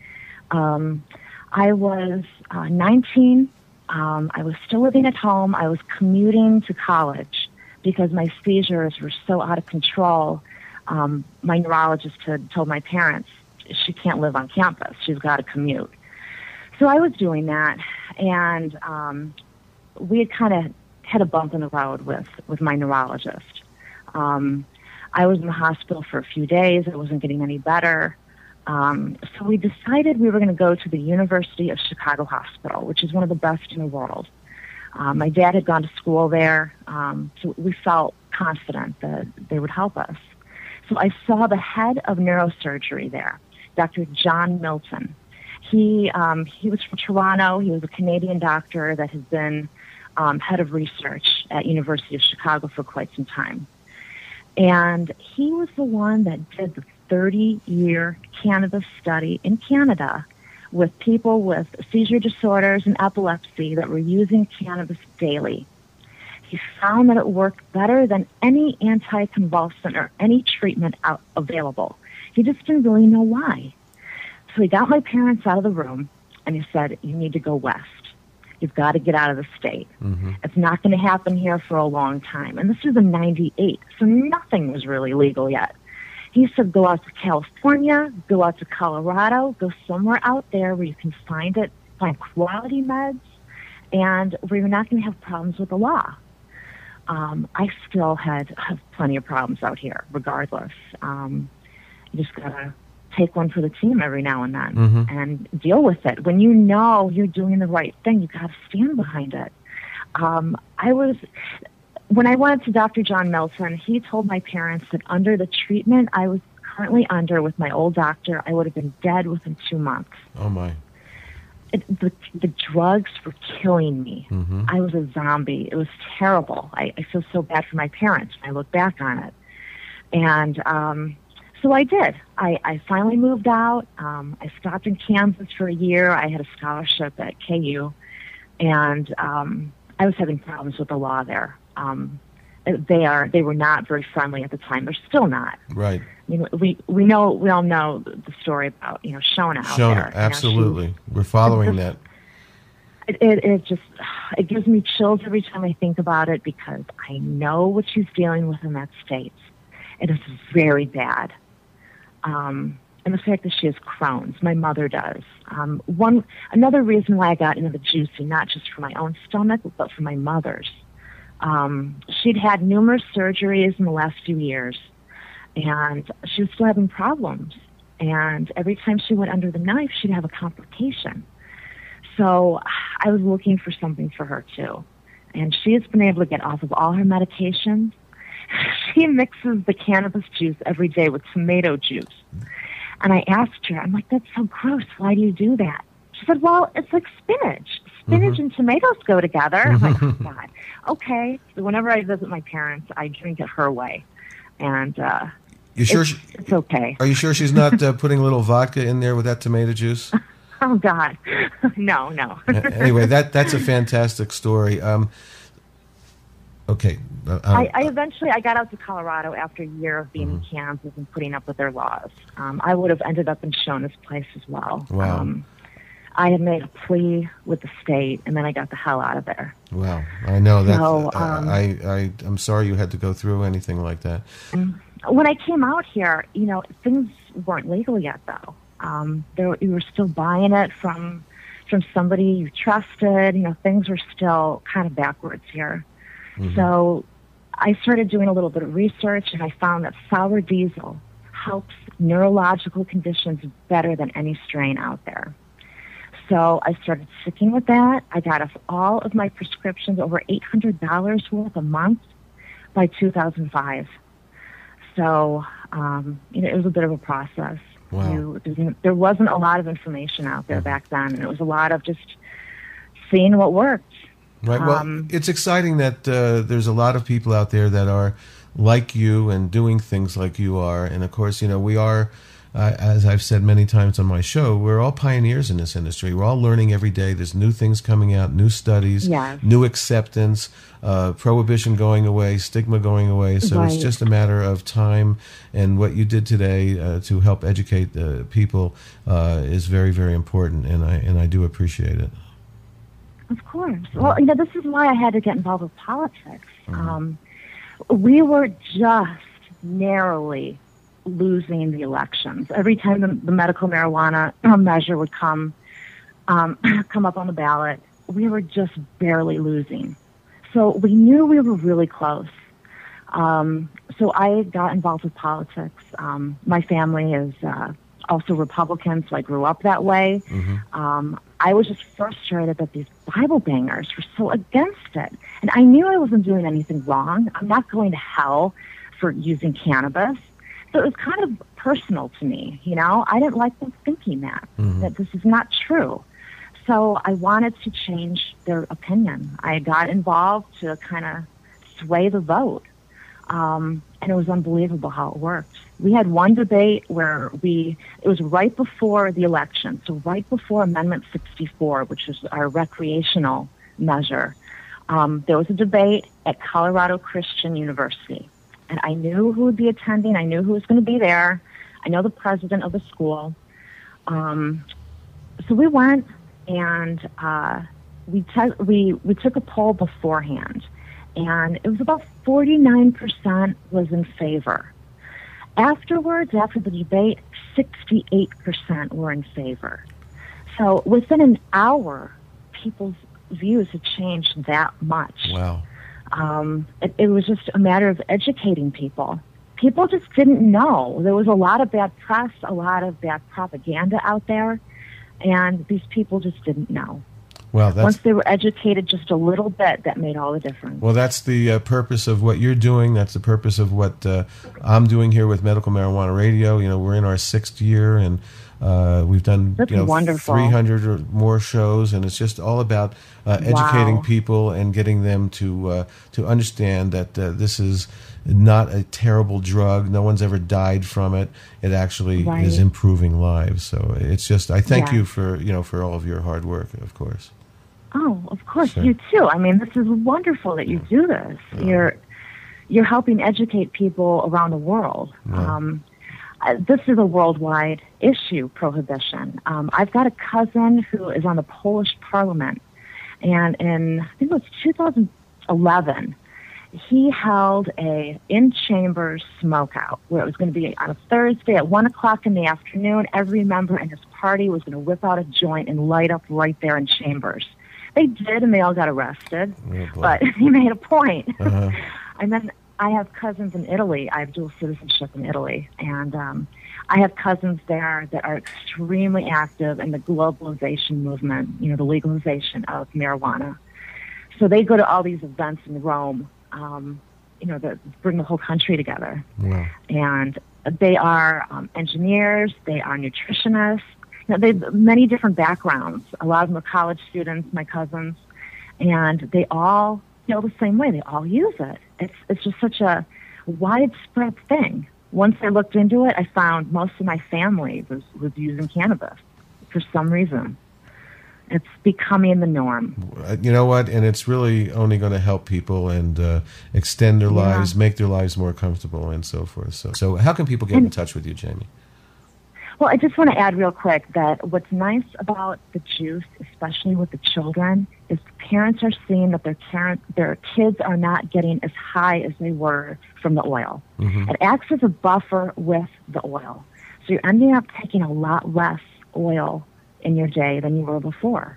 Um, I was uh, nineteen. Um, I was still living at home. I was commuting to college because my seizures were so out of control. Um, my neurologist had told my parents, she can't live on campus. She's got to commute. So I was doing that, and um, we had kind of hit a bump in the road with, with my neurologist. Um, I was in the hospital for a few days. I wasn't getting any better. Um, so we decided we were going to go to the University of Chicago Hospital, which is one of the best in the world. Um, my dad had gone to school there, um, so we felt confident that they would help us. So I saw the head of neurosurgery there, Doctor John Milton. He um, he was from Toronto. He was a Canadian doctor that has been um, head of research at University of Chicago for quite some time. And he was the one that did the thirty-year cannabis study in Canada with people with seizure disorders and epilepsy that were using cannabis daily. He found that it worked better than any anticonvulsant or any treatment out available. He just didn't really know why. So he got my parents out of the room, and he said, you need to go west. You've got to get out of the state.
Mm-hmm.
It's not going to happen here for a long time. And this was in ninety-eight, so nothing was really legal yet. He said, go out to California, go out to Colorado, go somewhere out there where you can find it, find quality meds, and where you're not going to have problems with the law. Um, I still had have plenty of problems out here, regardless. Um, you just got to take one for the team every now and then
Mhm.
and deal with it. When you know you're doing the right thing, you got to stand behind it. Um, I was, when I went to Doctor John Milton, he told my parents that under the treatment I was currently under with my old doctor, I would have been dead within two months.
Oh, my.
It, the, the drugs were killing me.
Mhm.
I was a zombie. It was terrible. I, I feel so bad for my parents when I look back on it. And um, so I did. I, I finally moved out. Um, I stopped in Kansas for a year. I had a scholarship at K U. And um, I was having problems with the law there. Um, they are they were not very friendly at the time. They're still not.
Right.
I mean, we we know we all know the story about you know Shona out
Shona,
there. You know,
absolutely.
she-
We're following that.
It, it, it just, it gives me chills every time I think about it because I know what she's dealing with in that state. It is very bad. Um, and the fact that she has Crohn's, my mother does. Um, one, another reason why I got into the juicing, not just for my own stomach, but for my mother's. Um, she'd had numerous surgeries in the last few years, and she was still having problems. And every time she went under the knife, she'd have a complication. So I was looking for something for her, too. And she has been able to get off of all her medications. She mixes the cannabis juice every day with tomato juice. And I asked her, I'm like, that's so gross. Why do you do that? She said, well, it's like spinach. Spinach
Mhm.
and tomatoes go together. I'm like, oh, God. Okay. So whenever I visit my parents, I drink it her way. And uh,
You sure?
it's,
She,
it's okay.
are you sure she's not uh, putting a little vodka in there with that tomato juice?
Oh, God. No, no.
Anyway, that that's a fantastic story. Um, okay. Uh,
I, I eventually I got out to Colorado after a year of being in Kansas and putting up with their laws. Um, I would have ended up in Shona's place as well.
Wow.
Um, I had made a plea with the state, and then I got the hell out of there.
Wow, I know that.
So,
uh,
um,
I I I'm sorry you had to go through anything like that.
When I came out here, you know, things weren't legal yet, though. Um, there, you were still buying it from from somebody you trusted. You know, things were still kind of backwards here.
Mhm.
So I started doing a little bit of research, and I found that sour diesel helps neurological conditions better than any strain out there. So I started sticking with that. I got off all of my prescriptions, over eight hundred dollars worth a month, by two thousand five. So, um, you know, it was a bit of a process.
Wow.
You, there- there wasn't a lot of information out there back then, and it was a lot of just seeing what worked.
Right. Well,
Um,
it's exciting that uh, there's a lot of people out there that are like you and doing things like you are. And of course, you know, we are, uh, as I've said many times on my show, we're all pioneers in this industry. We're all learning every day. There's new things coming out, new studies,
Yes.
new acceptance, uh, prohibition going away, stigma going away. So it's
Right.
just a matter of time. And what you did today uh, to help educate uh, people uh, is very, very important. And I and I do appreciate it.
Of course. Well, you know, this is why I had to get involved with politics. Um, we were just narrowly losing the elections. Every time the, the medical marijuana measure would come um, come up on the ballot, we were just barely losing. So we knew we were really close. Um, so I got involved with politics. Um, my family is uh, also Republican, so I grew up that way. Um, I was just frustrated that these Bible bangers were so against it. And I knew I wasn't doing anything wrong. I'm not going to hell for using cannabis. So it was kind of personal to me, you know. I didn't like them thinking that,
Mhm.
that this is not true. So I wanted to change their opinion. I got involved to kind of sway the vote. Um, and it was unbelievable how it worked. We had one debate where we, it was right before the election, so right before Amendment sixty-four, which is our recreational measure. Um, there was a debate at Colorado Christian University. And I knew who would be attending. I knew who was going to be there. I know the president of the school. Um, so we went and uh, we, te- we, we took a poll beforehand. And it was about forty-nine percent was in favor. Afterwards, after the debate, sixty-eight percent were in favor. So within an hour, people's views had changed that much.
Wow.
Um, it, it was just a matter of educating people. People just didn't know. There was a lot of bad press, a lot of bad propaganda out there, and these people just didn't know.
Well, that's,
Once they were educated just a little bit, that made all the difference.
well, that's the uh, purpose of what you're doing. That's the purpose of what uh, I'm doing here with Medical Marijuana Radio. You know, we're in our sixth year, and uh, we've done
That's
you know
wonderful.
three hundred or more shows, and it's just all about uh, educating
Wow.
people and getting them to uh, to understand that uh, this is not a terrible drug. No one's ever died from it. It actually
Right.
is improving lives. So it's just I thank
Yeah.
you for you know for all of your hard work, of course.
Oh, of course,
Sure.
you too. I mean, this is wonderful that you do this. You're you're helping educate people around the world.
Yeah.
Um, uh, this is a worldwide issue, prohibition. Um, I've got a cousin who is on the Polish Parliament, and in I think it was two thousand eleven, he held a in-chambers smokeout where it was going to be on a Thursday at one o'clock in the afternoon. Every member in his party was going to whip out a joint and light up right there in chambers. They did, and they all got arrested.
Oh, boy.
But he made a point.
Uh-huh.
And then I have cousins in Italy. I have dual citizenship in Italy. And um, I have cousins there that are extremely active in the globalization movement, you know, the legalization of marijuana. So they go to all these events in Rome, um, you know, that bring the whole country together.
Wow.
And they are um, engineers, they are nutritionists. You know, they have many different backgrounds. A lot of them are college students, my cousins, and they all feel the same way. They all use it. It's it's just such a widespread thing. Once I looked into it, I found most of my family was, was using cannabis for some reason. It's becoming the norm.
Uh, You know what? And it's really only going to help people and uh, extend their
Yeah.
lives, make their lives more comfortable, and so forth. So, so how can people get in
And-
touch with you, Jamie?
Well, I just want to add real quick that what's nice about the juice, especially with the children, is parents are seeing that their parent, their kids are not getting as high as they were from the oil.
Mhm.
It acts as a buffer with the oil. So you're ending up taking a lot less oil in your day than you were before.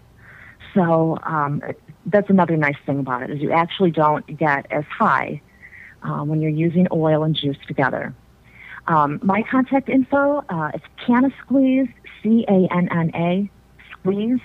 So um, it- that's another nice thing about it, is you actually don't get as high um, when you're using oil and juice together. Um, my contact info, uh, it's Canna Squeezed, C A N N A, Squeezed.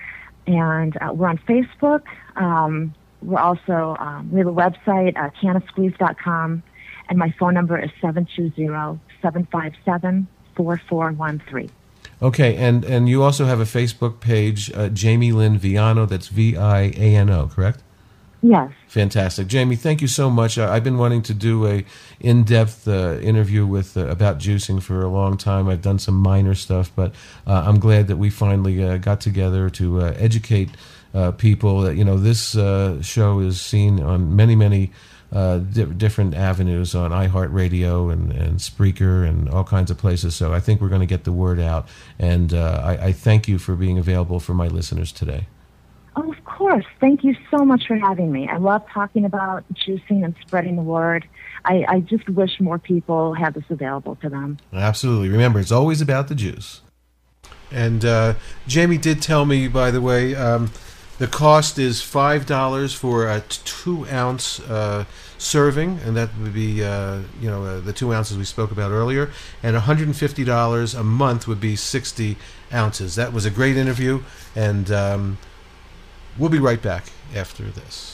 And uh, we're on Facebook. Um, we're also, um, we have a website, uh, canna squeezed dot com. And my phone number is seven two zero, seven five seven, four four one three.
Okay, and, and you also have a Facebook page, uh, Jamie Lynn Viano. That's V I A N O, correct?
Yes.
Fantastic, Jamie. Thank you so much. I, I've been wanting to do a in-depth uh, interview with uh, about juicing for a long time. I've done some minor stuff, but uh, I'm glad that we finally uh, got together to uh, educate uh, people. That you know, this uh, show is seen on many, many uh, di- different avenues on iHeartRadio and, and Spreaker and all kinds of places. So I think we're going to get the word out, and uh, I, I thank you for being available for my listeners today.
Oh, of course. Thank you so much for having me. I love talking about juicing and spreading the word. I, I just wish more people had this available to them.
Absolutely. Remember, it's always about the juice. And uh, Jamie did tell me, by the way, um, the cost is five dollars for a two-ounce uh, serving, and that would be, uh, you know, uh, the two ounces we spoke about earlier, and one hundred fifty dollars a month would be sixty ounces. That was a great interview, and um, we'll be right back after this.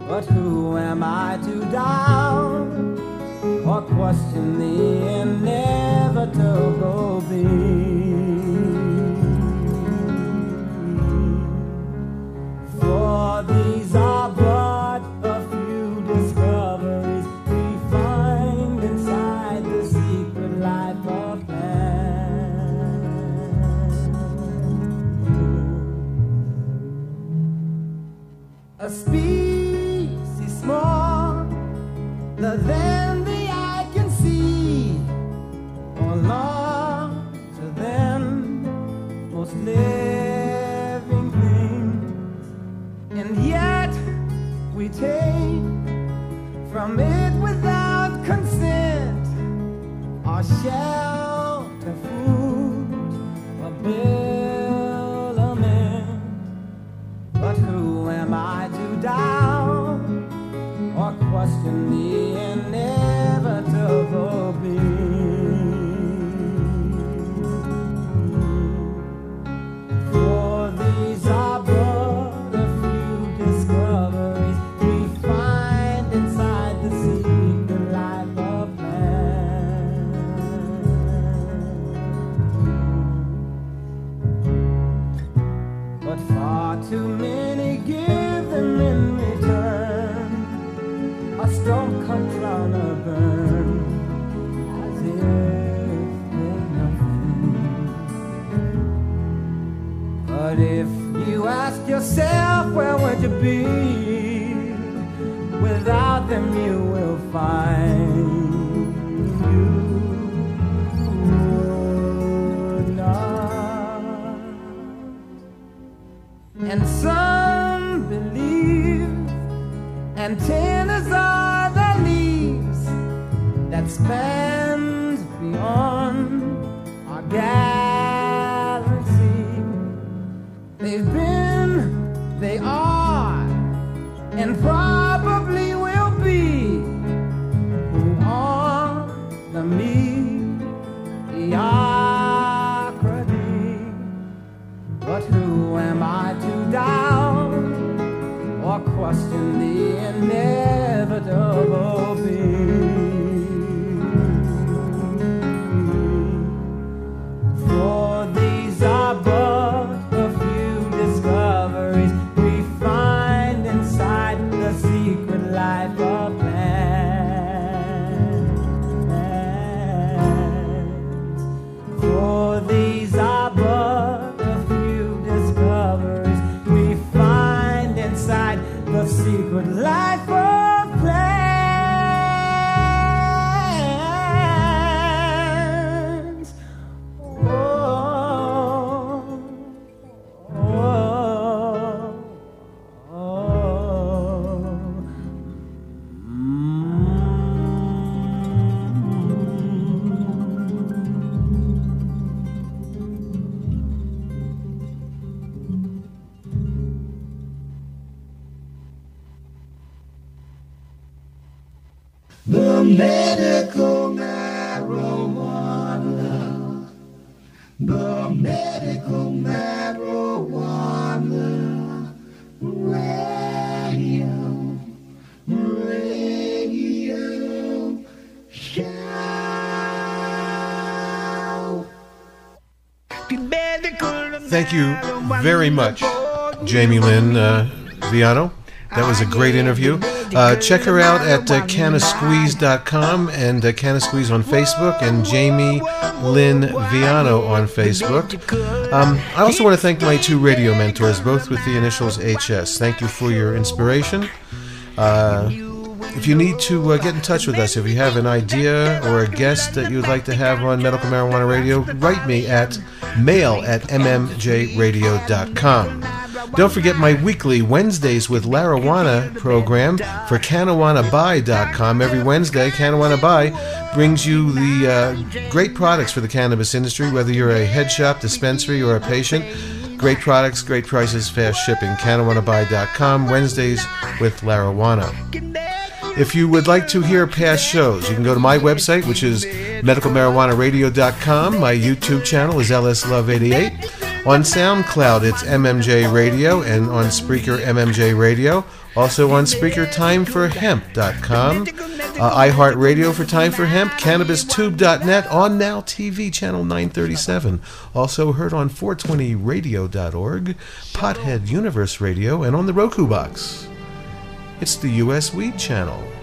But who am I to doubt or question the inevitable being? For these are but a few discoveries we find inside the secret life of man. A species smaller than the eye can see, or larger than most living things, and yet we take from it without consent our shelter, food, or billament. But who am I to doubt or question the inevitable being? For these are but a few discoveries we find inside the secret life of man. But far too many give them in return a stone cut round a burn, as if they're nothing. But if you ask yourself, where would you be? Without them you will find you would not. And some believe antennas are the leaves that span beyond our galaxy. They've been, they are, and probably will be who are the mediocrity. But who am I to doubt or question the inevitable being? For these are but a few discoveries we find inside the secret life of man. For these are but a few discoveries we find inside the secret life of plants. Oh, oh, oh. The medical marijuana, the medical marijuana radio, radio show.
Thank you very much, Jamie Lynn uh, Viano. That was a great interview. Uh, check her out at uh, canna squeeze dot com and uh, Canna Squeeze on Facebook and Jamie Lynn Viano on Facebook. Um, I also want to thank my two radio mentors, both with the initials H S. Thank you for your inspiration. Uh, if you need to uh, get in touch with us, if you have an idea or a guest that you'd like to have on Medical Marijuana Radio, write me at mail at m m j radio dot com. Don't forget my weekly Wednesdays with Larawana program for Canawana Buy dot com. Every Wednesday, Canawana Buy brings you the uh, great products for the cannabis industry, whether you're a head shop, dispensary, or a patient. Great products, great prices, fast shipping. Canawana Buy dot com, Wednesdays with Larawana. If you would like to hear past shows, you can go to my website, which is medical marijuana radio dot com. My YouTube channel is L S Love eighty-eight. On SoundCloud, it's M M J Radio, and on Spreaker, M M J Radio. Also on Spreaker, time for hemp dot com. Uh, iHeartRadio for Time for Hemp, Cannabis Tube dot net, on Now T V, channel nine thirty-seven. Also heard on four twenty radio dot org, Pothead Universe Radio, and on the Roku box. It's the U S Weed Channel.